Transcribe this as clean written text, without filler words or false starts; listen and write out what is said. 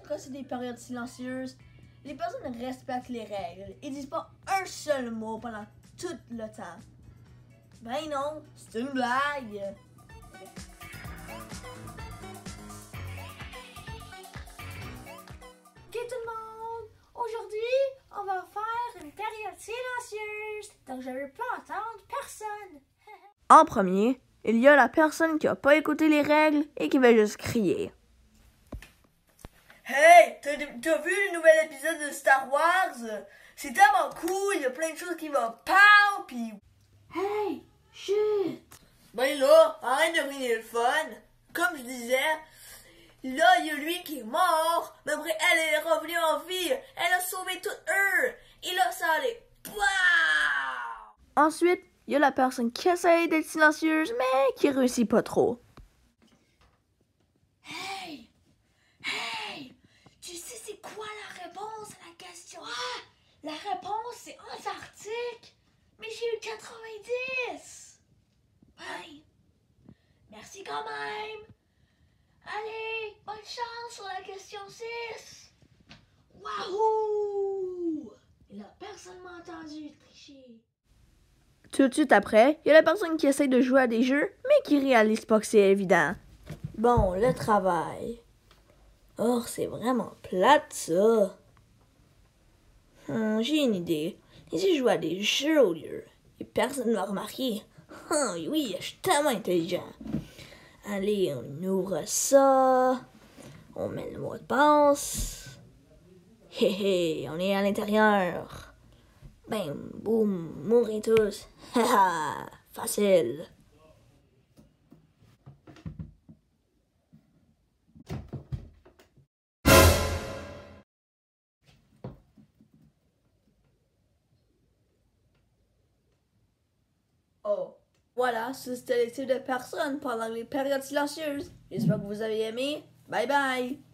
quand c'est des périodes silencieuses, les personnes respectent les règles et disent pas un seul mot pendant tout le temps. Ben non, c'est une blague. Ok tout le monde, aujourd'hui on va faire une période silencieuse, donc je ne veux pas entendre personne. En premier, il y a la personne qui a pas écouté les règles et qui va juste crier. Hey, t'as vu le nouvel épisode de Star Wars? C'est tellement cool, il y a plein de choses qui vont pow, pis... Hey, chut! Ben là, arrête de ruiner le fun. Comme je disais, là, il y a lui qui est mort, mais après, elle est revenue en vie. Elle a sauvé toutes eux. Et là, ça allait... Wow! Ensuite, il y a la personne qui essaye d'être silencieuse, mais qui réussit pas trop. Hey! Hey! Tu sais c'est quoi la réponse à la question? Ah! La réponse, c'est Antarctique! Mais j'ai eu 90! Hey! Merci quand même! Allez, bonne chance sur la question 6! Wahoo! Et là, personne m'a entendu tricher. Tout de suite après, il y a la personne qui essaie de jouer à des jeux, mais qui réalise pas que c'est évident. Bon, le travail. Oh, c'est vraiment plate, ça. J'ai une idée. Et si je joue à des jeux au lieu? Et personne ne va remarquer. Oui, je suis tellement intelligent. Allez, on ouvre ça. On met le mot de passe. Hé hé, on est à l'intérieur. Bam, boum, mourrez tous. Haha, facile. Oh. Voilà, c'était les types de personnes pendant les périodes silencieuses. J'espère que vous avez aimé. Bye bye!